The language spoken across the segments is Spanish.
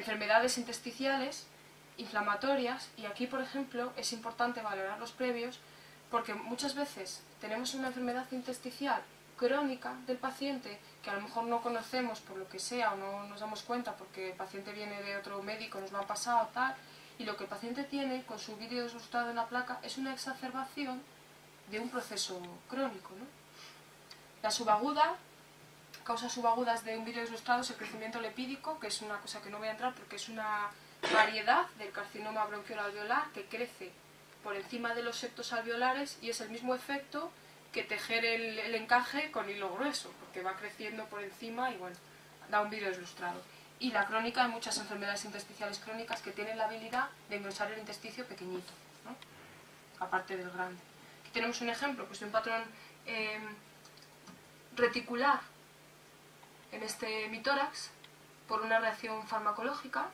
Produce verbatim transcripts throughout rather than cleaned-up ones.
enfermedades intersticiales inflamatorias, y aquí, por ejemplo, es importante valorar los previos, porque muchas veces tenemos una enfermedad intersticial crónica del paciente que a lo mejor no conocemos por lo que sea, o no nos damos cuenta porque el paciente viene de otro médico, nos lo ha pasado, tal, y lo que el paciente tiene con su vídeo ilustrado en la placa es una exacerbación de un proceso crónico, ¿no? La subaguda, causas subagudas de un vídeo ilustrado es el crecimiento lepídico, que es una cosa que no voy a entrar porque es una variedad del carcinoma bronquiolo-alveolar que crece por encima de los septos alveolares, y es el mismo efecto que tejer el, el encaje con hilo grueso, porque va creciendo por encima y bueno, da un vídeo ilustrado. Y la crónica hay muchas enfermedades intersticiales crónicas que tienen la habilidad de engrosar el intersticio pequeñito, ¿no? Aparte del grande. Aquí tenemos un ejemplo pues, de un patrón eh, reticular en este mitórax por una reacción farmacológica.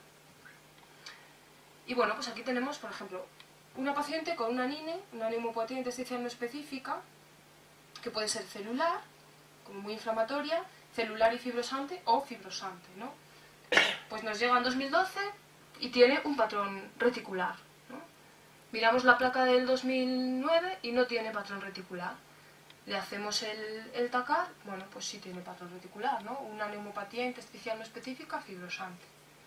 Y bueno, pues aquí tenemos, por ejemplo, una paciente con una NINE, una neumopatía intersticial no específica, que puede ser celular, como muy inflamatoria, celular y fibrosante o fibrosante, ¿no? Pues nos llega en dos mil doce y tiene un patrón reticular, ¿no? Miramos la placa del dos mil nueve y no tiene patrón reticular. Le hacemos el, el TACAR, bueno, pues sí tiene patrón reticular, ¿no? Una neumopatía intersticial no específica fibrosante.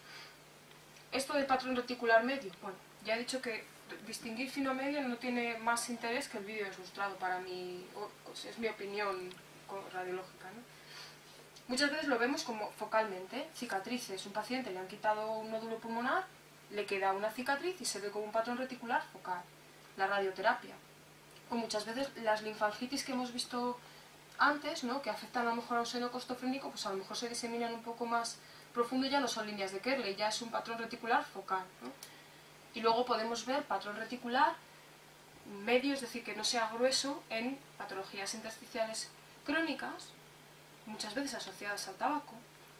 Esto del patrón reticular medio, bueno, ya he dicho que distinguir fino medio no tiene más interés que el vídeo ilustrado para mí, pues es mi opinión radiológica, ¿no? Muchas veces lo vemos como focalmente, cicatrices, un paciente le han quitado un nódulo pulmonar, le queda una cicatriz y se ve como un patrón reticular focal, la radioterapia. O muchas veces las linfangitis que hemos visto antes, ¿no? Que afectan a lo mejor a un seno costofrénico, pues a lo mejor se diseminan un poco más profundo, ya no son líneas de Kerley, ya es un patrón reticular focal, ¿no? Y luego podemos ver patrón reticular medio, es decir, que no sea grueso, en patologías intersticiales crónicas, muchas veces asociadas al tabaco,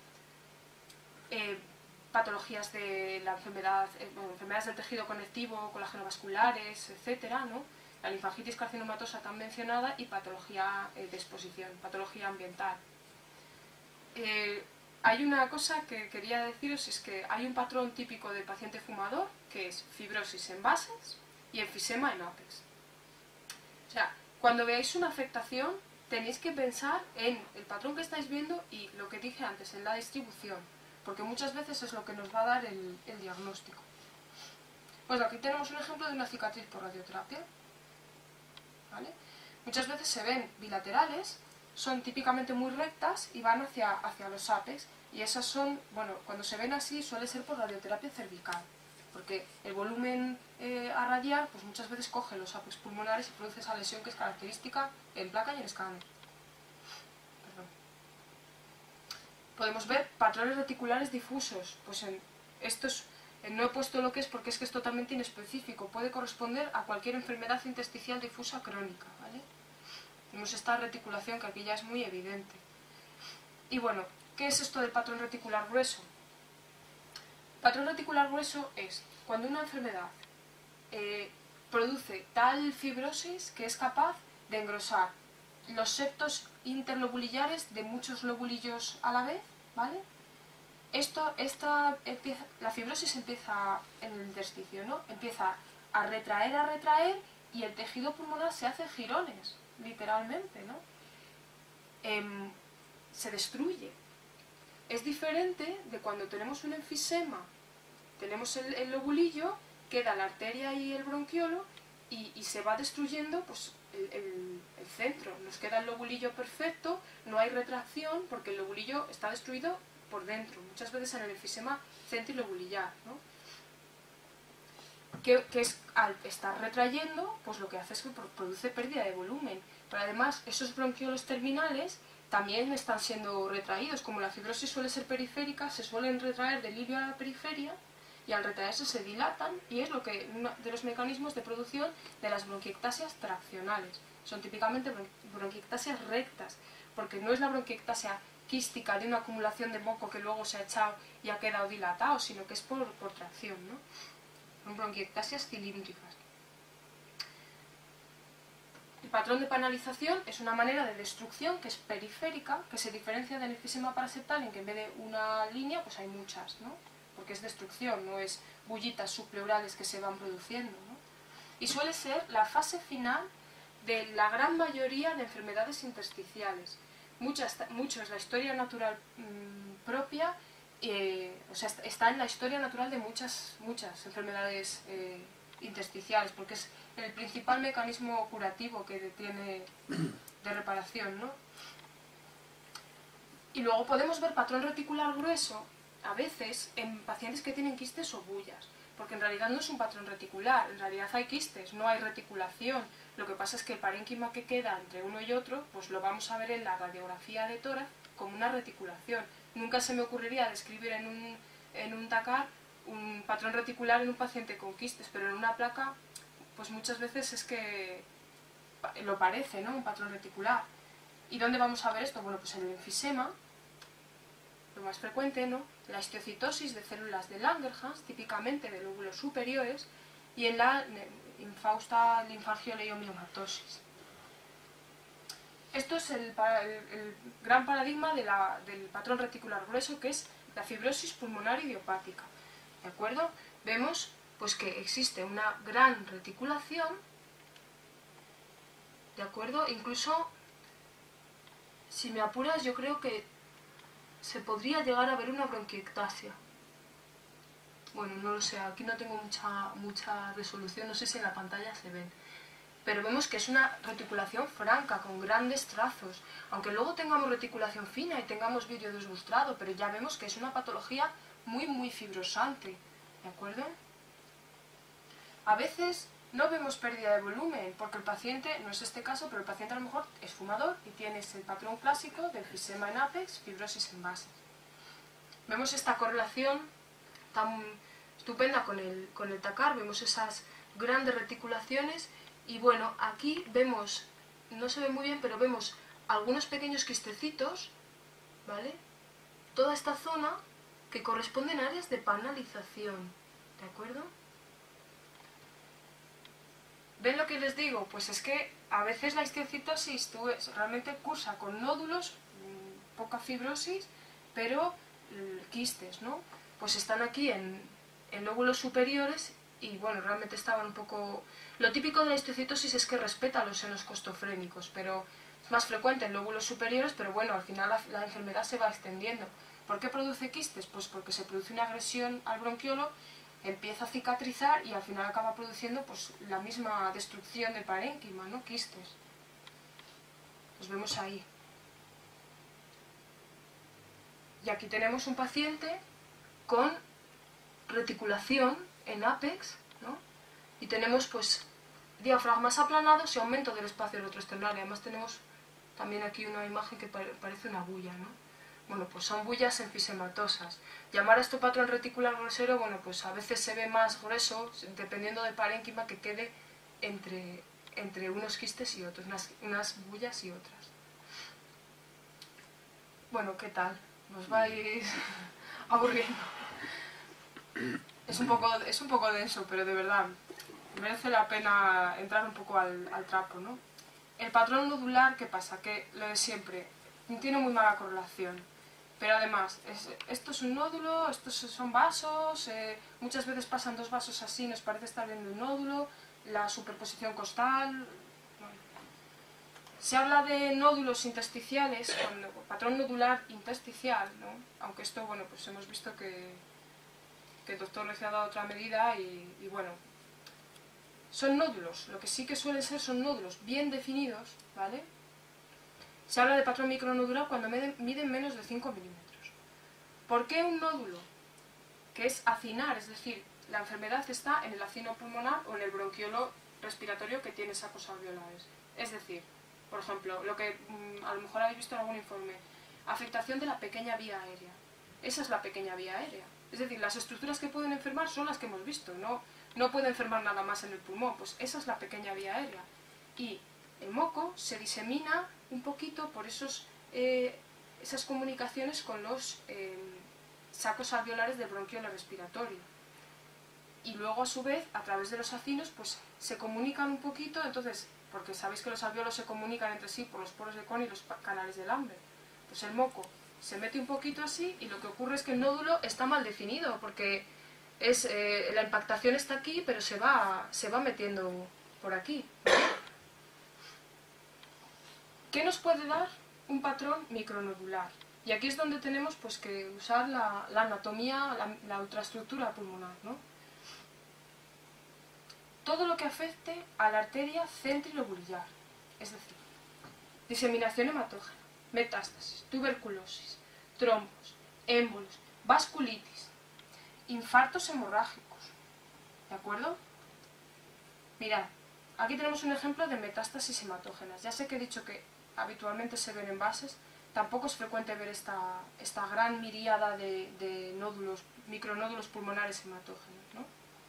eh, patologías de la enfermedad, eh, bueno, enfermedades del tejido conectivo, colágeno-vasculares, etcétera, ¿no? La linfangitis carcinomatosa tan mencionada y patología eh, de exposición, patología ambiental. Eh, Hay una cosa que quería deciros, es que hay un patrón típico del paciente fumador, que es fibrosis en bases y enfisema en ápex. O sea, cuando veáis una afectación, tenéis que pensar en el patrón que estáis viendo y lo que dije antes, en la distribución, porque muchas veces es lo que nos va a dar el, el diagnóstico. Pues aquí tenemos un ejemplo de una cicatriz por radioterapia, ¿vale? Muchas veces se ven bilaterales, son típicamente muy rectas y van hacia, hacia los ápex, y esas son, bueno, cuando se ven así suele ser por radioterapia cervical, porque el volumen eh, a radiar pues muchas veces coge los ápex pulmonares y produce esa lesión que es característica en placa y en escáner. Perdón. Podemos ver patrones reticulares difusos, pues en estos eh, no he puesto lo que es porque es que es totalmente inespecífico, puede corresponder a cualquier enfermedad intersticial difusa crónica, ¿vale? Tenemos esta reticulación que aquí ya es muy evidente. Y bueno, ¿qué es esto del patrón reticular grueso? Patrón reticular grueso es cuando una enfermedad eh, produce tal fibrosis que es capaz de engrosar los septos interlobulillares de muchos lobulillos a la vez, ¿vale? Esto, esta, empieza, la fibrosis empieza en el intersticio, ¿no? Empieza a retraer, a retraer, y el tejido pulmonar se hace jirones, literalmente, ¿no? Eh, se destruye. Es diferente de cuando tenemos un enfisema, tenemos el, el lobulillo, queda la arteria y el bronquiolo, y, y se va destruyendo pues, el, el, el centro. Nos queda el lobulillo perfecto, no hay retracción porque el lobulillo está destruido por dentro. Muchas veces en el enfisema centrilobulillar, ¿no? Que, que es, al estar retrayendo, pues lo que hace es que produce pérdida de volumen. Pero además, esos bronquiolos terminales también están siendo retraídos. Como la fibrosis suele ser periférica, se suelen retraer del ilio a la periferia, y al retraerse se dilatan, y es lo que uno de los mecanismos de producción de las bronquiectasias traccionales. Son típicamente bronquiectasias rectas, porque no es la bronquiectasia quística de una acumulación de moco que luego se ha echado y ha quedado dilatado, sino que es por, por tracción, ¿no? Son bronquiectasias cilíndricas. El patrón de panalización es una manera de destrucción que es periférica, que se diferencia del enfisema paraseptal en que en vez de una línea pues hay muchas, ¿no? porque es destrucción, no es bullitas subpleurales que se van produciendo, ¿no? Y suele ser la fase final de la gran mayoría de enfermedades intersticiales. Muchas, mucho es la historia natural mmm, propia, eh, o sea, está en la historia natural de muchas, muchas enfermedades eh, intersticiales, porque es el principal mecanismo curativo que tiene de reparación, ¿no? Y luego podemos ver patrón reticular grueso, a veces, en pacientes que tienen quistes o bullas, porque en realidad no es un patrón reticular, en realidad hay quistes, no hay reticulación. Lo que pasa es que el parénquima que queda entre uno y otro, pues lo vamos a ver en la radiografía de tórax como una reticulación. Nunca se me ocurriría describir en un, en un TACAR un patrón reticular en un paciente con quistes, pero en una placa, pues muchas veces es que lo parece, ¿no? Un patrón reticular. ¿Y dónde vamos a ver esto? Bueno, pues en el enfisema, lo más frecuente, ¿no? La histiocytosis de células de Langerhans, típicamente de lóbulos superiores, y en la infausta linfargioleiomyomatosis. Esto es el, el, el gran paradigma de la, del patrón reticular grueso, que es la fibrosis pulmonar idiopática. ¿De acuerdo? Vemos pues, que existe una gran reticulación, ¿de acuerdo? Incluso, si me apuras, yo creo que se podría llegar a ver una bronquiectasia. Bueno, no lo sé, aquí no tengo mucha, mucha resolución, no sé si en la pantalla se ven. Pero vemos que es una reticulación franca, con grandes trazos. Aunque luego tengamos reticulación fina y tengamos vidrio deslustrado, pero ya vemos que es una patología muy, muy fibrosante. ¿De acuerdo? A veces no vemos pérdida de volumen, porque el paciente, no es este caso, pero el paciente a lo mejor es fumador y tiene el patrón clásico de enfisema en ápex, fibrosis en base. Vemos esta correlación tan estupenda con el, con el TACAR, vemos esas grandes reticulaciones y bueno, aquí vemos, no se ve muy bien, pero vemos algunos pequeños quistecitos, ¿vale? Toda esta zona que corresponden a áreas de panalización, ¿de acuerdo? ¿Ven lo que les digo? Pues es que a veces la histiocytosis realmente cursa con nódulos, poca fibrosis, pero quistes, ¿no? Pues están aquí en, en lóbulos superiores y bueno, realmente estaban un poco... Lo típico de la histiocytosis es que respeta los senos costofrénicos, pero es más frecuente en lóbulos superiores, pero bueno, al final la, la enfermedad se va extendiendo. ¿Por qué produce quistes? Pues porque se produce una agresión al bronquiolo, empieza a cicatrizar y al final acaba produciendo pues, la misma destrucción del parénquima, ¿no? Quistes. Los vemos ahí. Y aquí tenemos un paciente con reticulación en ápex, ¿no? Y tenemos pues diafragmas aplanados y aumento del espacio retroesternal. Y además tenemos también aquí una imagen que parece una bulla, ¿no? Bueno, pues son bullas enfisematosas. Llamar a esto patrón reticular grosero, bueno, pues a veces se ve más grueso, dependiendo del parénquima que quede entre, entre unos quistes y otros, unas, unas bullas y otras. Bueno, ¿qué tal? ¿Os vais aburriendo? Es un poco, es un poco denso, pero de verdad, merece la pena entrar un poco al, al trapo, ¿no? El patrón nodular, ¿qué pasa? Que lo de siempre, tiene muy mala correlación. Pero además, es, esto es un nódulo, estos son vasos, eh, muchas veces pasan dos vasos así, nos parece estar viendo un nódulo, la superposición costal... Bueno. Se habla de nódulos intersticiales, cuando, patrón nodular intersticial, ¿no? Aunque esto, bueno, pues hemos visto que, que el doctor les ha dado otra medida y, y bueno, son nódulos, lo que sí que suelen ser son nódulos bien definidos, ¿vale? Se habla de patrón micronodular cuando miden menos de cinco milímetros. ¿Por qué un nódulo? Que es acinar, es decir, la enfermedad está en el acino pulmonar o en el bronquiolo respiratorio que tiene sacos alveolares. Es decir, por ejemplo, lo que mmm, a lo mejor habéis visto en algún informe, afectación de la pequeña vía aérea. Esa es la pequeña vía aérea. Es decir, las estructuras que pueden enfermar son las que hemos visto, no, no puede enfermar nada más en el pulmón, pues esa es la pequeña vía aérea. Y el moco se disemina un poquito por esos, eh, esas comunicaciones con los eh, sacos alveolares del bronquiolo respiratorio. Y luego, a su vez, a través de los acinos, pues se comunican un poquito, entonces, porque sabéis que los alveolos se comunican entre sí por los poros de Kohn y los canales de Lambert. Pues el moco se mete un poquito así y lo que ocurre es que el nódulo está mal definido porque es, eh, la impactación está aquí, pero se va, se va metiendo por aquí. ¿Qué nos puede dar un patrón micronodular? Y aquí es donde tenemos pues, que usar la, la anatomía, la, la ultraestructura pulmonar, ¿no? Todo lo que afecte a la arteria centrilobular, es decir, diseminación hematógena, metástasis, tuberculosis, trombos, émbolos, vasculitis, infartos hemorrágicos, ¿de acuerdo? Mirad, aquí tenemos un ejemplo de metástasis hematógenas. Ya sé que he dicho que habitualmente se ven en bases, tampoco es frecuente ver esta, esta gran miríada de, de nódulos, micronódulos pulmonares hematógenos, ¿no?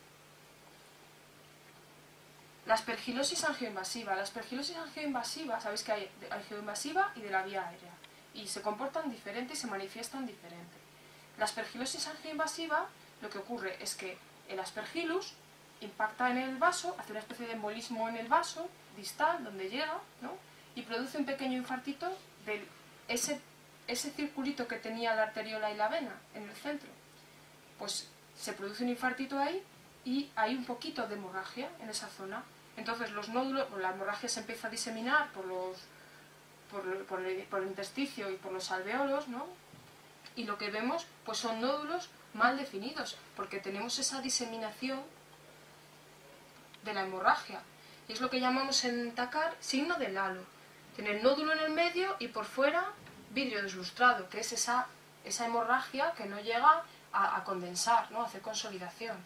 La aspergilosis angioinvasiva. La aspergilosis angioinvasiva, sabéis que hay de angioinvasiva y de la vía aérea, y se comportan diferente y se manifiestan diferente. La aspergilosis angioinvasiva, lo que ocurre es que el aspergillus impacta en el vaso, hace una especie de embolismo en el vaso distal, donde llega, ¿no? Y produce un pequeño infartito de ese, ese circulito que tenía la arteriola y la vena en el centro. Pues se produce un infartito ahí y hay un poquito de hemorragia en esa zona. Entonces los nódulos, la hemorragia se empieza a diseminar por, los, por, por, el, por el intersticio y por los alveolos, ¿no? Y lo que vemos pues son nódulos mal definidos, porque tenemos esa diseminación de la hemorragia. Y es lo que llamamos en TACAR signo del halo. Tiene el nódulo en el medio y por fuera vidrio deslustrado, que es esa, esa hemorragia que no llega a, a condensar, ¿no? A hacer consolidación.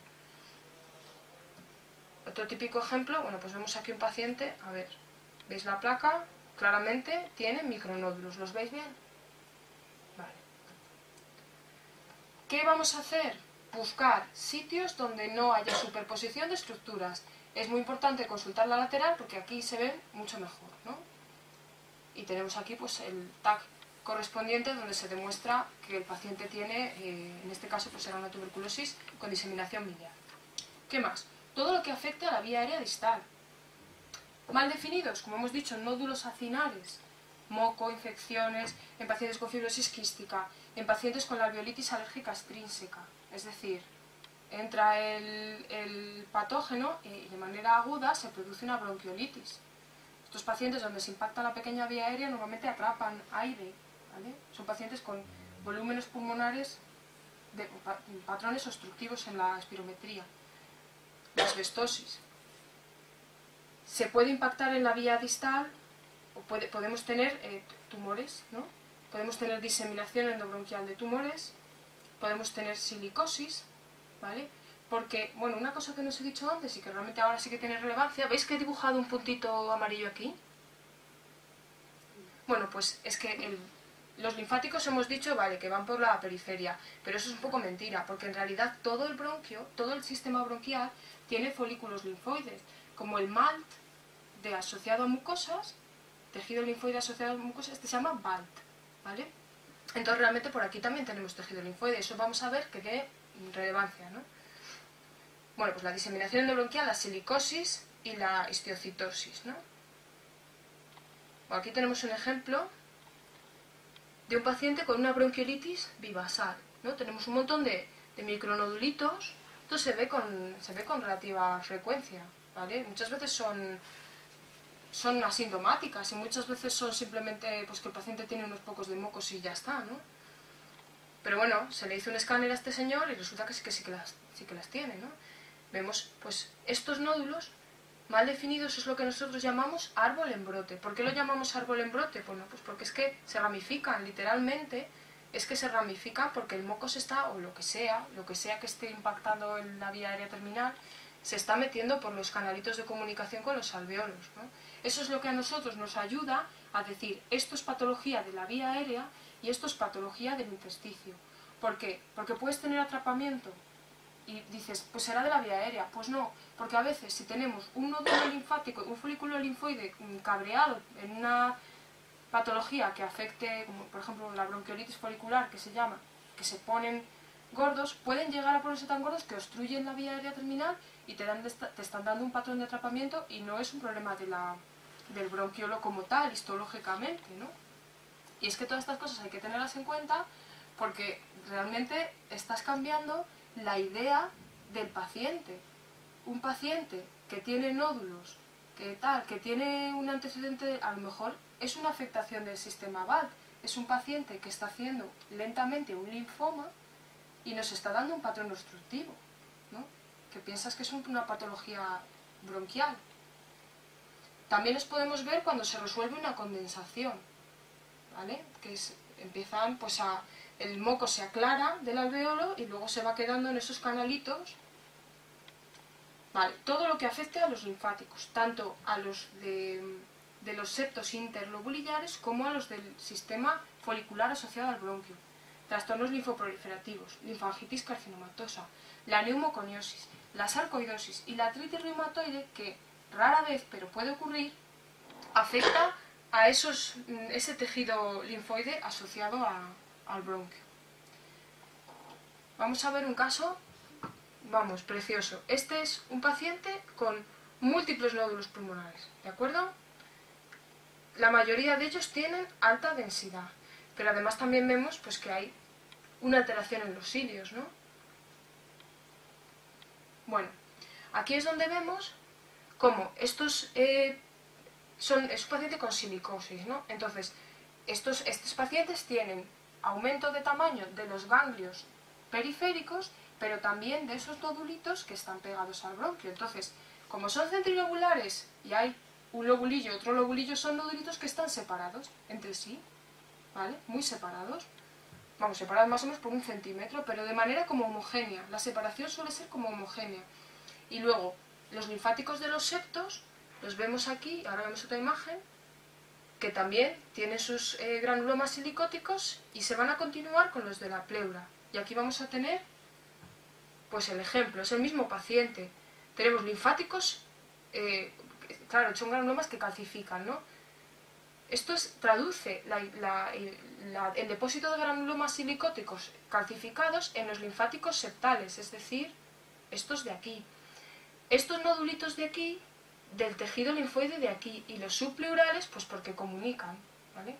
Otro típico ejemplo, bueno, pues vemos aquí un paciente, a ver, ¿veis la placa? Claramente tiene micronódulos, ¿los veis bien? Vale. ¿Qué vamos a hacer? Buscar sitios donde no haya superposición de estructuras. Es muy importante consultar la lateral porque aquí se ven mucho mejor, ¿no? Y tenemos aquí pues el tag correspondiente donde se demuestra que el paciente tiene, eh, en este caso pues será una tuberculosis con diseminación biliar. ¿Qué más? Todo lo que afecte a la vía aérea distal. Mal definidos, como hemos dicho, nódulos acinares, moco, infecciones, en pacientes con fibrosis quística, en pacientes con la alveolitis alérgica extrínseca, es decir, entra el, el patógeno y de manera aguda se produce una bronquiolitis. Estos pacientes donde se impacta la pequeña vía aérea normalmente atrapan aire, ¿vale? Son pacientes con volúmenes pulmonares, de, patrones obstructivos en la espirometría. La asbestosis. Se puede impactar en la vía distal, o puede, podemos tener eh, tumores, ¿no? Podemos tener diseminación endobronquial de tumores, podemos tener silicosis, ¿vale? Porque, bueno, una cosa que no os he dicho antes y que realmente ahora sí que tiene relevancia, ¿veis que he dibujado un puntito amarillo aquí? Bueno, pues es que el, los linfáticos hemos dicho, vale, que van por la periferia, pero eso es un poco mentira, porque en realidad todo el bronquio, todo el sistema bronquial tiene folículos linfoides, como el M A L T de asociado a mucosas, tejido linfoide asociado a mucosas, este se llama B A L T, ¿vale? Entonces realmente por aquí también tenemos tejido linfoide, eso vamos a ver que tiene relevancia, ¿no? Bueno, pues la diseminación endobronquial, la silicosis y la histiocitosis, ¿no? Bueno, aquí tenemos un ejemplo de un paciente con una bronquiolitis bivasal, ¿no? Tenemos un montón de, de micronodulitos, esto se ve con, se ve con relativa frecuencia, ¿vale? Muchas veces son, son asintomáticas y muchas veces son simplemente pues, que el paciente tiene unos pocos de mocos y ya está, ¿no? Pero bueno, se le hizo un escáner a este señor y resulta que sí que, sí que, las, sí que las tiene, ¿no? Vemos, pues, estos nódulos mal definidos es lo que nosotros llamamos árbol en brote. ¿Por qué lo llamamos árbol en brote? Bueno, pues porque es que se ramifican, literalmente, es que se ramifican porque el moco se está, o lo que sea, lo que sea que esté impactando en la vía aérea terminal, se está metiendo por los canalitos de comunicación con los alveolos, ¿no? Eso es lo que a nosotros nos ayuda a decir, esto es patología de la vía aérea y esto es patología del intersticio. ¿Por qué? Porque puedes tener atrapamiento y dices, pues será de la vía aérea. Pues no, porque a veces si tenemos un nódulo linfático, un folículo linfoide cabreado en una patología que afecte, como por ejemplo la bronquiolitis folicular, que se llama, que se ponen gordos, pueden llegar a ponerse tan gordos que obstruyen la vía aérea terminal y te, dan, te están dando un patrón de atrapamiento y no es un problema de la, del bronquiolo como tal, histológicamente, ¿no? Y es que todas estas cosas hay que tenerlas en cuenta porque realmente estás cambiando la idea del paciente. Un paciente que tiene nódulos, que tal, que tiene un antecedente, a lo mejor es una afectación del sistema B A T, es un paciente que está haciendo lentamente un linfoma y nos está dando un patrón obstructivo, ¿no? Que piensas que es una patología bronquial. También los podemos ver cuando se resuelve una condensación, ¿vale? Que es, empiezan, pues a, el moco se aclara del alvéolo y luego se va quedando en esos canalitos. Vale, todo lo que afecte a los linfáticos, tanto a los de, de los septos interlobulillares como a los del sistema folicular asociado al bronquio. Trastornos linfoproliferativos, linfangitis carcinomatosa, la neumoconiosis, la sarcoidosis y la artritis reumatoide, que rara vez, pero puede ocurrir, afecta a esos, ese tejido linfoide asociado a, al bronquio. Vamos a ver un caso, vamos, precioso. Este es un paciente con múltiples nódulos pulmonares, ¿de acuerdo? La mayoría de ellos tienen alta densidad, pero además también vemos pues, que hay una alteración en los cilios, ¿no? Bueno, aquí es donde vemos cómo estos eh, son, es un paciente con silicosis, ¿no? Entonces, estos, estos pacientes tienen aumento de tamaño de los ganglios periféricos, pero también de esos nodulitos que están pegados al bronquio. Entonces, como son centrilobulares y hay un lobulillo y otro lobulillo, son nodulitos que están separados entre sí, ¿vale? Muy separados. Vamos, separados más o menos por un centímetro, pero de manera como homogénea. La separación suele ser como homogénea. Y luego, los linfáticos de los septos, los vemos aquí, ahora vemos otra imagen, que también tienen sus eh, granulomas silicóticos y se van a continuar con los de la pleura. Y aquí vamos a tener, pues el ejemplo, es el mismo paciente. Tenemos linfáticos, eh, claro, son granulomas que calcifican, ¿no? Esto es, traduce la, la, la, el depósito de granulomas silicóticos calcificados en los linfáticos septales, es decir, estos de aquí. Estos nodulitos de aquí, del tejido linfoide de aquí, y los subpleurales, pues porque comunican, ¿vale?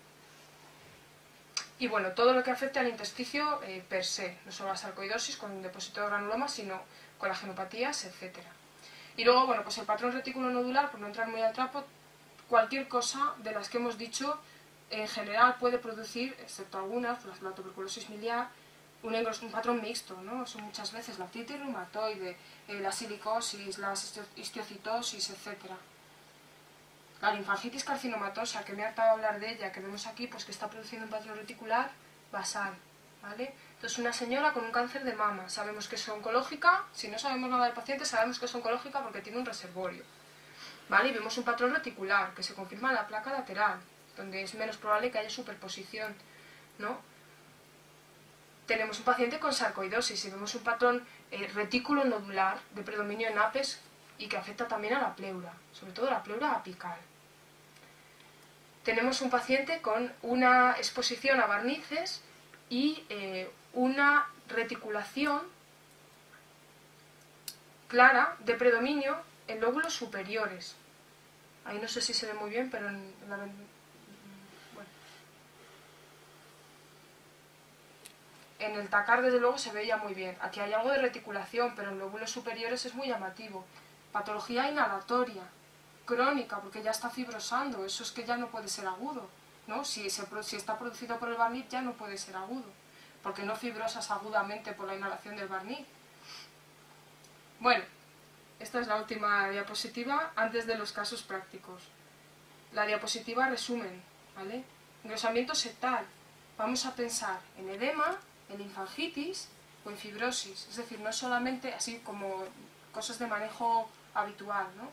Y bueno, todo lo que afecta al intersticio eh, per se, no solo la sarcoidosis con un depósito de granulomas, sino colagenopatías, etcétera. Y luego, bueno, pues el patrón reticulonodular, por no entrar muy al trapo, cualquier cosa de las que hemos dicho, en general puede producir, excepto algunas, la, la tuberculosis miliar, un, un patrón mixto, ¿no? Son muchas veces la artritis reumatoide, eh, la silicosis, la histiocitosis, etcétera. La linfangitis carcinomatosa, que me ha hartado hablar de ella, que vemos aquí, pues que está produciendo un patrón reticular basal, ¿vale? Entonces, una señora con un cáncer de mama, sabemos que es oncológica, si no sabemos nada del paciente, sabemos que es oncológica porque tiene un reservorio, ¿vale? Y vemos un patrón reticular, que se confirma en la placa lateral, donde es menos probable que haya superposición, ¿no? Tenemos un paciente con sarcoidosis y vemos un patrón eh, retículo nodular de predominio en apes y que afecta también a la pleura, sobre todo la pleura apical. Tenemos un paciente con una exposición a barnices y eh, una reticulación clara de predominio en lóbulos superiores. Ahí no sé si se ve muy bien, pero en la... Bueno. En el tacar, desde luego, se veía muy bien. Aquí hay algo de reticulación, pero en lóbulos superiores es muy llamativo. Patología inhalatoria, crónica, porque ya está fibrosando. Eso es que ya no puede ser agudo, ¿no? Si, se, si está producido por el barniz, ya no puede ser agudo, porque no fibrosas agudamente por la inhalación del barniz. Bueno, esta es la última diapositiva antes de los casos prácticos. La diapositiva resumen, ¿vale? Engrosamiento septal. Vamos a pensar en edema, en linfangitis o en fibrosis. Es decir, no solamente así como cosas de manejo habitual, ¿no?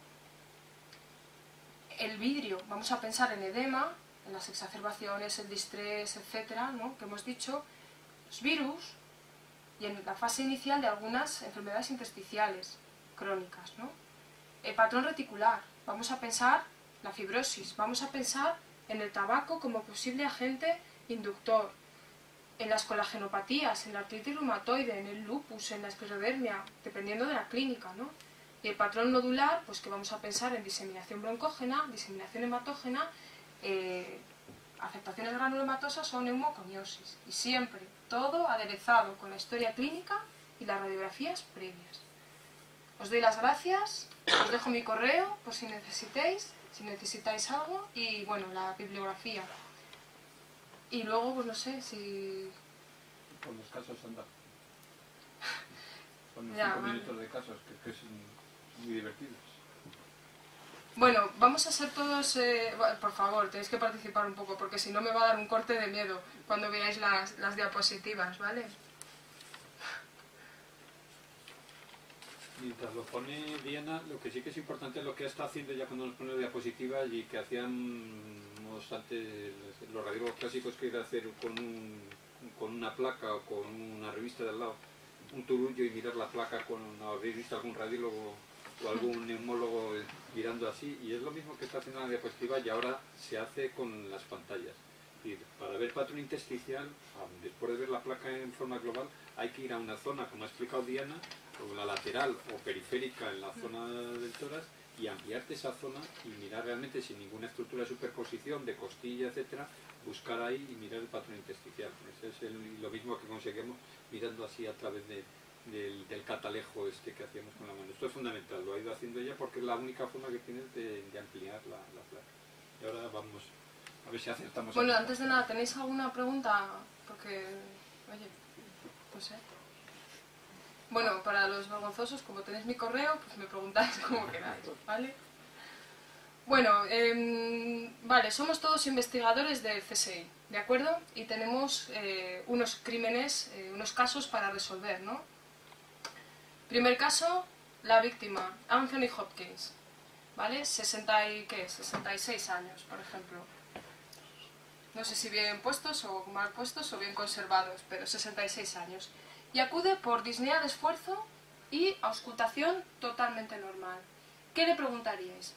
El vidrio, vamos a pensar en edema, en las exacerbaciones, el distrés, etcétera, ¿no? Que hemos dicho, los virus y en la fase inicial de algunas enfermedades intersticiales crónicas, ¿no? El patrón reticular, vamos a pensar la fibrosis, vamos a pensar en el tabaco como posible agente inductor, en las colagenopatías, en la artritis reumatoide, en el lupus, en la esclerodermia, dependiendo de la clínica, ¿no? Y el patrón nodular, pues que vamos a pensar en diseminación broncógena, diseminación hematógena, eh, afectaciones granulomatosas o neumoconiosis. Y siempre todo aderezado con la historia clínica y las radiografías previas. Os doy las gracias, os dejo mi correo por si necesitéis, si necesitáis algo, y bueno, la bibliografía. Y luego, pues no sé, si... Con los casos anda. Con los Ya, cinco vale. minutos de casos, que, que son muy divertidos. Bueno, vamos a ser todos... Eh, por favor, tenéis que participar un poco, porque si no me va a dar un corte de miedo cuando veáis las, las diapositivas, ¿vale? Mientras lo pone Diana, lo que sí que es importante es lo que está haciendo ya cuando nos pone diapositivas y que hacíamos antes los radiólogos clásicos, que era hacer con, un, con una placa o con una revista de al lado un turullo y mirar la placa con, habréis visto algún radiólogo o algún neumólogo mirando así, y es lo mismo que está haciendo la diapositiva y ahora se hace con las pantallas. Y para ver patrón intersticial, después de ver la placa en forma global, hay que ir a una zona, como ha explicado Diana, o la lateral o periférica en la zona del tórax, y ampliarte esa zona y mirar realmente sin ninguna estructura de superposición, de costilla, etcétera, buscar ahí y mirar el patrón intersticial. Ese es el, lo mismo que conseguimos mirando así a través de, del, del catalejo este que hacíamos con la mano. Esto es fundamental, lo ha ido haciendo ella porque es la única forma que tienes de, de ampliar la, la placa. Y ahora vamos a ver si acertamos. Bueno, antes de nada, ¿tenéis alguna pregunta? Porque, oye, no sé. Bueno, para los vergonzosos, como tenéis mi correo, pues me preguntáis como queráis, ¿vale? Bueno, eh, vale, somos todos investigadores del C S I, ¿de acuerdo? Y tenemos eh, unos crímenes, eh, unos casos para resolver, ¿no? Primer caso, la víctima, Anthony Hopkins, ¿vale? sesenta y, ¿qué? sesenta y seis años, por ejemplo. No sé si bien puestos o mal puestos o bien conservados, pero sesenta y seis años. Y acude por disnea de esfuerzo y auscultación totalmente normal. ¿Qué le preguntaríais?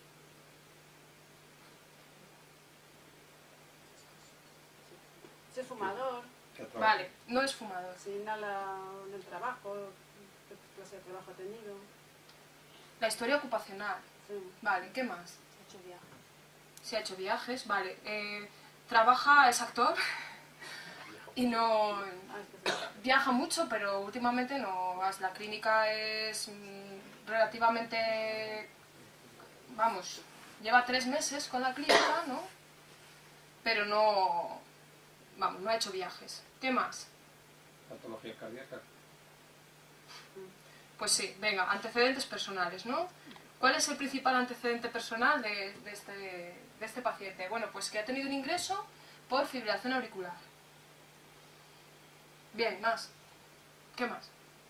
Si es fumador, Vale, no es fumador. si inhala en el trabajo, qué clase de trabajo ha tenido. La historia ocupacional. Sí, Vale, ¿qué más? ha hecho viajes. Si ha hecho viajes, vale. Eh, trabaja, es actor y no... Ah, es que sí. Viaja mucho, pero últimamente no. La clínica es mm, relativamente... Vamos, lleva tres meses con la clínica, ¿no? Pero no... Vamos, no ha hecho viajes. ¿Qué más? Patología cardíaca. Pues sí, venga, antecedentes personales, ¿no? ¿Cuál es el principal antecedente personal de, de, este, de este paciente? Bueno, pues que ha tenido un ingreso por fibrilación auricular. Bien, más. ¿Qué más?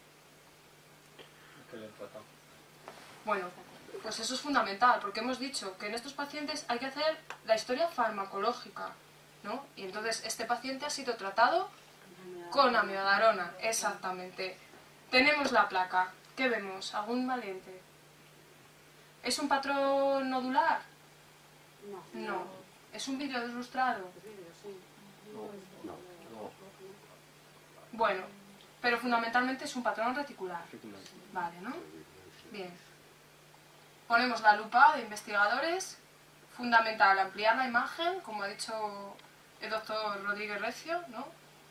Que le he tratado. Bueno, pues eso es fundamental, porque hemos dicho que en estos pacientes hay que hacer la historia farmacológica, ¿no? Y entonces este paciente ha sido tratado con amiodarona, exactamente. Tenemos la placa. ¿Qué vemos? ¿Algún valiente? ¿Es un patrón nodular? No. No. ¿Es un vídeo deslustrado? Es vídeo, sí. No, no, no. Bueno, pero fundamentalmente es un patrón reticular. Vale, ¿no? Bien. Ponemos la lupa de investigadores. Fundamental ampliar la imagen, como ha dicho el doctor Rodríguez Recio, ¿no?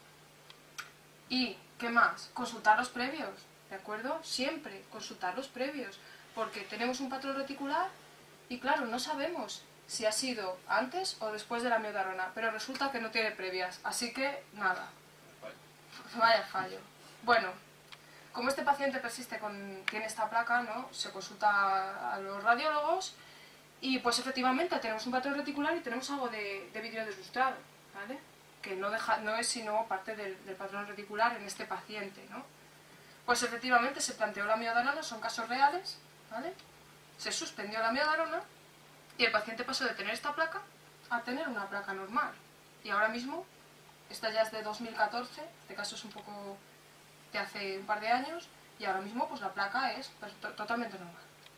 Y, ¿qué más? Consultar los previos, ¿de acuerdo? Siempre consultar los previos, porque tenemos un patrón reticular y, claro, no sabemos si ha sido antes o después de la amiodarona, pero resulta que no tiene previas, así que, nada. Vaya fallo. Bueno, como este paciente persiste con, tiene esta placa, ¿no? Se consulta a los radiólogos y pues efectivamente tenemos un patrón reticular y tenemos algo de, de vidrio deslustrado, ¿vale? Que no, deja, no es sino parte del, del patrón reticular en este paciente, ¿no? Pues efectivamente se planteó la amiodarona, son casos reales, ¿vale? Se suspendió la amiodarona y el paciente pasó de tener esta placa a tener una placa normal. Y ahora mismo, esta ya es de dos mil catorce, este caso es un poco de hace un par de años, y ahora mismo pues la placa es pues, to totalmente normal.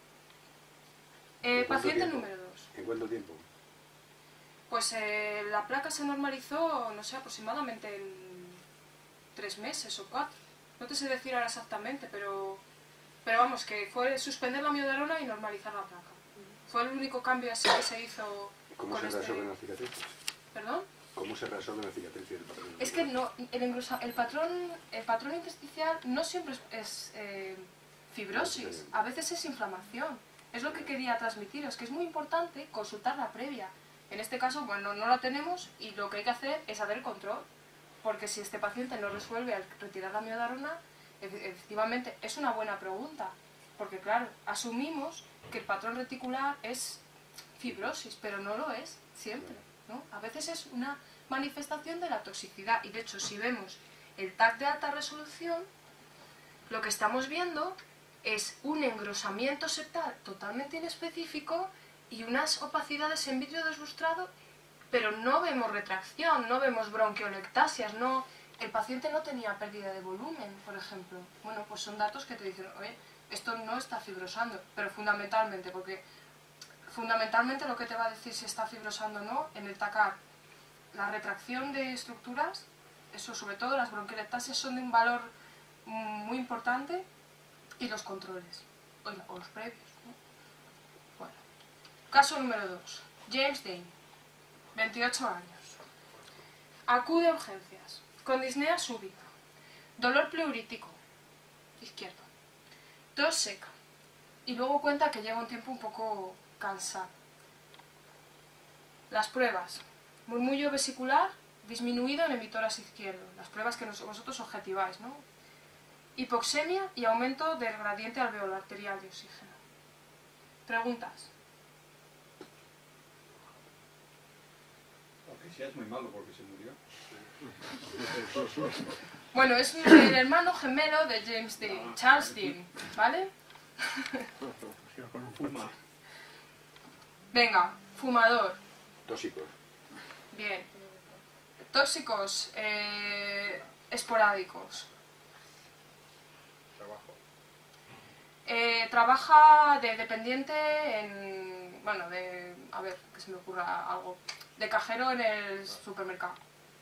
Eh, paciente tiempo? número dos. ¿En cuánto tiempo? Pues eh, la placa se normalizó, no sé, aproximadamente en tres meses o cuatro. No te sé decir ahora exactamente, pero, pero vamos, que fue suspender la amiodarona y normalizar la placa. Fue el único cambio así que se hizo ¿Cómo con se este... resuelven las cicatrices? ¿Perdón? ¿Cómo se resuelve la cicatriz y el patrón? Es que no, el, engrosa, el, patrón, el patrón intersticial no siempre es, es eh, fibrosis, a veces es inflamación. Es lo que quería transmitiros, que es muy importante consultar la previa. En este caso, bueno, no la tenemos y lo que hay que hacer es hacer el control. Porque si este paciente no resuelve al retirar la miodarona, efectivamente es una buena pregunta. Porque claro, asumimos que el patrón reticular es fibrosis, pero no lo es siempre, ¿no? A veces es una manifestación de la toxicidad. Y de hecho, si vemos el T A C de alta resolución, lo que estamos viendo es un engrosamiento septal totalmente inespecífico y unas opacidades en vidrio deslustrado, pero no vemos retracción, no vemos bronquiolectasias, no, el paciente no tenía pérdida de volumen, por ejemplo. Bueno, pues son datos que te dicen, oye, esto no está fibrosando, pero fundamentalmente, porque fundamentalmente lo que te va a decir si está fibrosando o no, en el T A C A R, la retracción de estructuras, eso sobre todo las bronquiolectasias son de un valor muy importante, y los controles, o los previos, ¿no? Bueno. Caso número dos. James Dane, veintiocho años. Acude a urgencias, con disnea súbita, dolor pleurítico, izquierdo, tos seca, y luego cuenta que lleva un tiempo un poco cansado. Las pruebas, murmullo vesicular disminuido en emitoras izquierdo, las pruebas que vosotros objetiváis, ¿no? Hipoxemia y aumento del gradiente alveolar arterial de oxígeno. Preguntas. Aunque sea es muy malo porque se murió. Bueno, es el hermano gemelo de James Dean, Charles Dean, ¿vale? Fuma. Venga, fumador. Tóxicos. Bien. Tóxicos, eh, esporádicos. Eh, trabaja de dependiente en, bueno, de, a ver, que se me ocurra algo, de cajero en el supermercado.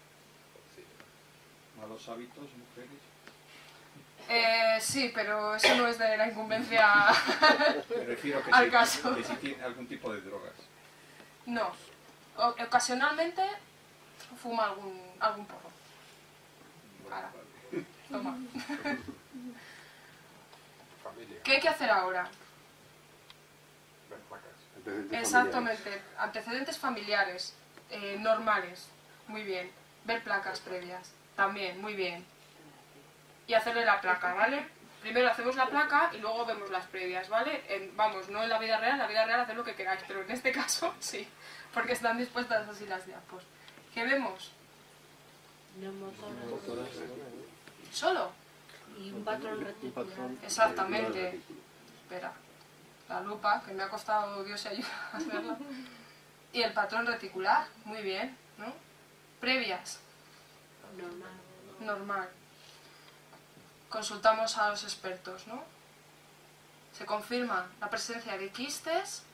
Malos hábitos, mujeres. Eh, sí, pero eso no es de la incumbencia Me refiero que, al sí, caso. que sí tiene algún tipo de drogas. No, o, ocasionalmente fuma algún, algún porro. Bueno, Ahora. vale. Toma. Familia. ¿Qué hay que hacer ahora? Ver placas. Antecedentes Exactamente, antecedentes familiares, eh, normales, muy bien. Ver placas previas, también, muy bien. Y hacerle la placa, ¿vale? Primero hacemos la placa y luego vemos las previas, ¿vale? En, vamos, no en la vida real, en la vida real haced lo que queráis, pero en este caso sí, porque están dispuestas así las diapos. ¿Qué vemos? Neumotórax ¿Solo? y un patrón reticular. Exactamente. Espera, la lupa, que me ha costado Dios y ayuda a hacerla. Y el patrón reticular, muy bien, ¿no? Previas, Normal. normal. Consultamos a los expertos, ¿no? Se confirma la presencia de quistes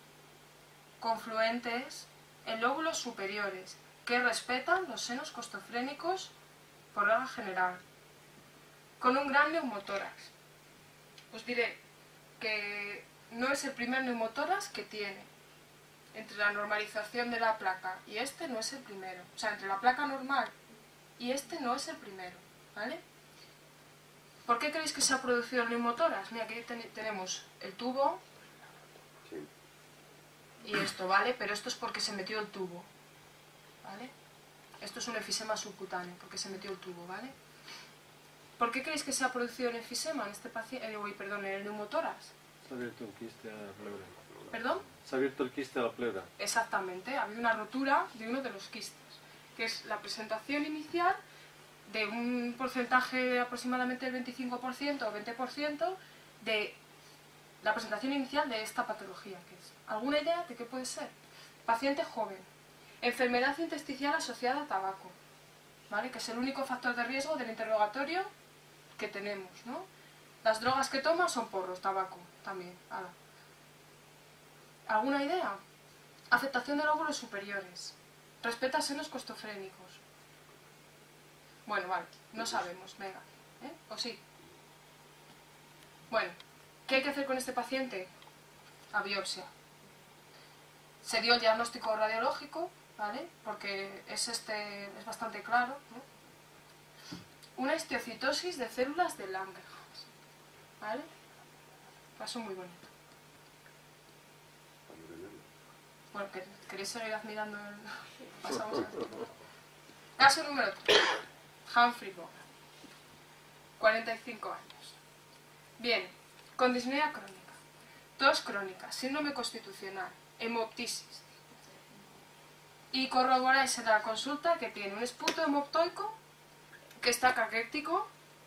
confluentes en lóbulos superiores que respetan los senos costofrénicos por regla general, con un gran neumotórax. Os diré que no es el primer neumotórax que tiene. Entre la normalización de la placa y este no es el primero. O sea, entre la placa normal y este no es el primero, ¿vale? ¿Por qué creéis que se ha producido el neumotórax? Mira, aquí ten- tenemos el tubo Sí. y esto, ¿vale? Pero esto es porque se metió el tubo, ¿vale? Esto es un enfisema subcutáneo, porque se metió el tubo, ¿vale? ¿Por qué creéis que se ha producido el enfisema en este paciente, eh, uy, perdón, en el neumotórax? Se ha abierto un quiste a la pleura. ¿Perdón? Se ha abierto el quiste a la pleura. Exactamente, había una rotura de uno de los quistes, que es la presentación inicial de un porcentaje de aproximadamente el veinticinco por ciento o veinte por ciento de la presentación inicial de esta patología. Que es. ¿Alguna idea de qué puede ser? Paciente joven, enfermedad intersticial asociada a tabaco, ¿vale? Que es el único factor de riesgo del interrogatorio que tenemos, ¿no? Las drogas que toma son porros, tabaco, también. Ala. ¿Alguna idea? Afectación de lóbulos superiores. Respeta senos costofrénicos. Bueno, vale, no sabemos, venga. ¿Eh? ¿O sí? Bueno, ¿qué hay que hacer con este paciente? A biopsia. Se dio el diagnóstico radiológico, ¿vale? Porque es, este, es bastante claro, ¿no? Una histiocytosis de células de Langerhans, ¿vale? Paso muy bonito. Bueno, ¿queréis seguir admirando el...? Pasamos a... Caso número tres. Humphrey Bogart. cuarenta y cinco años. Bien, con disnea crónica, tos crónica, síndrome constitucional, hemoptisis. Y corroboráis en la consulta que tiene un esputo hemoptoico, que está caquéctico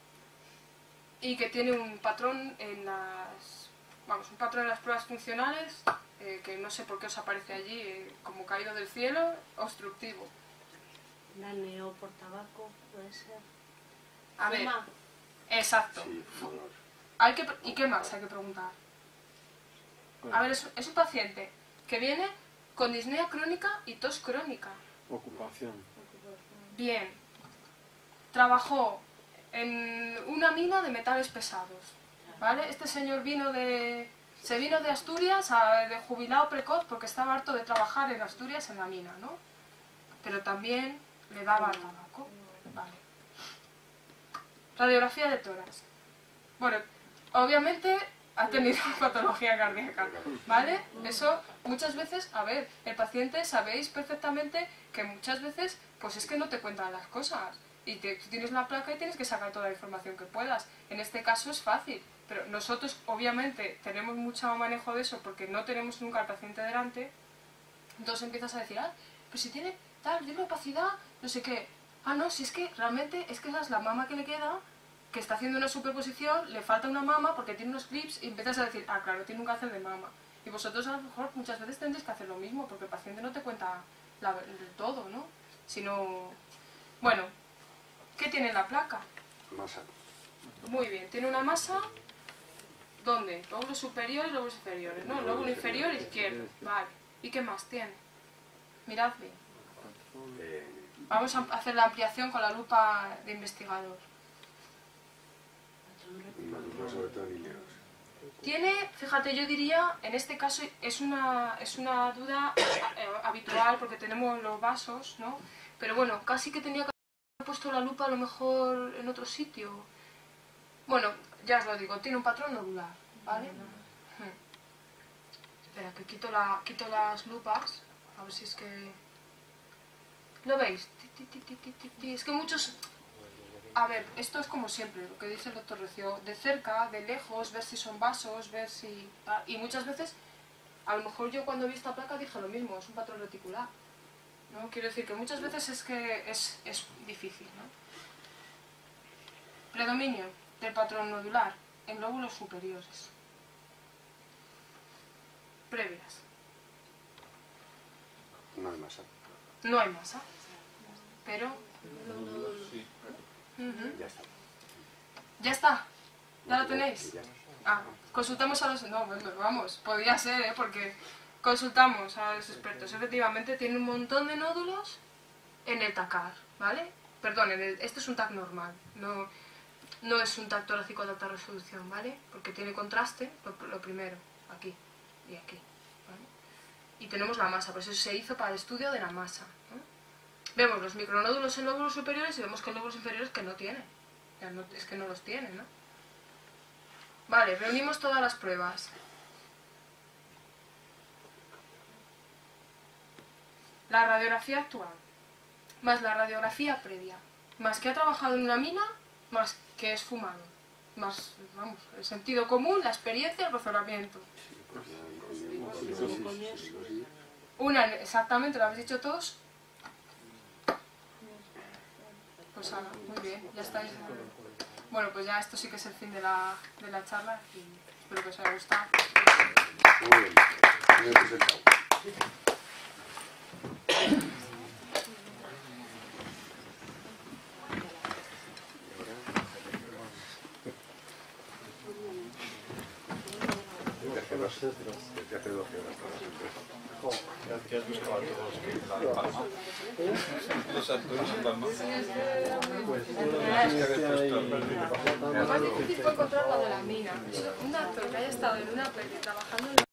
y que tiene un patrón en las... Vamos, un patrón en las pruebas funcionales, eh, que no sé por qué os aparece allí, eh, como caído del cielo, obstructivo. La neo por tabaco, puede ser. A ver, Fuma. exacto. Sí, dolor. Hay que, ¿Y qué más hay que preguntar? A ver, es, es un paciente que viene con disnea crónica y tos crónica. Ocupación. Bien. Trabajó en una mina de metales pesados. ¿Vale? Este señor vino de... Se vino de Asturias, a, de jubilado precoz, porque estaba harto de trabajar en Asturias en la mina, ¿no? Pero también le daba tabaco. Vale. Radiografía de tórax. Bueno, obviamente ha tenido patología cardíaca, ¿vale? Eso muchas veces, a ver, el paciente sabéis perfectamente que muchas veces, pues es que no te cuentan las cosas. Y te, tú tienes la placa y tienes que sacar toda la información que puedas. En este caso es fácil, pero nosotros obviamente tenemos mucho manejo de eso porque no tenemos nunca al paciente delante. Entonces empiezas a decir, ah, pues si tiene tal, tiene opacidad, no sé qué. Ah, no, si es que realmente es que esa es la mama que le queda, que está haciendo una superposición, le falta una mama porque tiene unos clips y empiezas a decir, ah, claro, tiene un cáncer de mama. Y vosotros a lo mejor muchas veces tendréis que hacer lo mismo porque el paciente no te cuenta la, del todo, ¿no? Sino... Bueno, ¿qué tiene la placa? Masa. Muy bien, tiene una masa... ¿Dónde? Lóbulos superiores y lóbulos inferiores, ¿no? Lóbulo inferior izquierdo. Vale. ¿Y qué más tiene? Mirad bien. Eh, Vamos a hacer la ampliación con la lupa de investigador. nódulos sobre todo en ileos. Tiene, fíjate, yo diría, en este caso es una, es una duda eh, habitual porque tenemos los vasos, ¿no? Pero bueno, casi que tenía que haber puesto la lupa a lo mejor en otro sitio. Bueno, ya os lo digo, tiene un patrón nodular, ¿vale? Hmm. Espera, que quito, la, quito las lupas, a ver si es que... ¿Lo veis? Ti, ti, ti, ti, ti, ti, ti. Es que muchos... A ver, esto es como siempre, lo que dice el doctor Recio, de cerca, de lejos, ver si son vasos, ver si... Y muchas veces, a lo mejor yo cuando vi esta placa dije lo mismo, es un patrón reticular, ¿no? Quiero decir que muchas veces es que es, es difícil, ¿no? Predominio del patrón nodular en lóbulos superiores. Previas. No hay masa. No hay masa, pero... Sí. Ujú. Ya está. Ya está, ya lo tenéis. Ya está. Ah, consultamos a los... No, bueno, vamos, podría ser, ¿eh? Porque consultamos a los expertos. Efectivamente, tiene un montón de nódulos en el tacar, ¿vale? Perdón, en el, este es un tac normal, no, no es un tac torácico de alta resolución, ¿vale? Porque tiene contraste, lo, lo primero, aquí y aquí, ¿vale? Y tenemos la masa, por eso se hizo para el estudio de la masa, ¿no? Vemos los micronódulos en lóbulos superiores y vemos que en lóbulos inferiores que no tienen. Ya no, es que no los tienen, ¿no? Vale, reunimos todas las pruebas. La radiografía actual, más la radiografía previa, más que ha trabajado en una mina, más que es fumado, más, vamos, el sentido común, la experiencia, el razonamiento. Una, exactamente, lo habéis dicho todos. Pues ahora, muy bien, ya estáis. Bueno, pues ya esto sí que es el fin de la, de la charla y espero que os haya gustado. Muy bien. Muy bien presentado. Desde hace doce horas estamos en tres. ¿Qué has buscado a todos que están en Palma? Los actores en Palma. Pues Lo más difícil fue encontrar la de la mina. Un actor que haya estado en una peli trabajando en